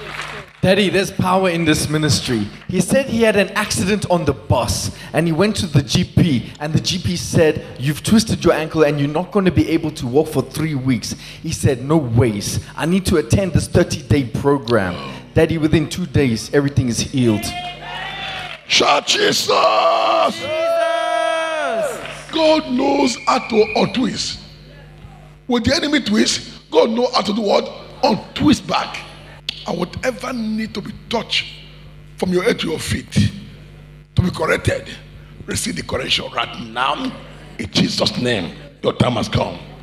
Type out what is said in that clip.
Daddy, there's power in this ministry. He said he had an accident on the bus and he went to the GP and the GP said, you've twisted your ankle and you're not going to be able to walk for 3 weeks. He said, no ways. I need to attend this 30-day program. Daddy, within 2 days, everything is healed. Shout Jesus! God knows how to untwist. When the enemy twists, God knows how to do what? Untwist back. And whatever need to be touched from your head to your feet to be corrected, receive the correction right now in Jesus' name. Your time has come.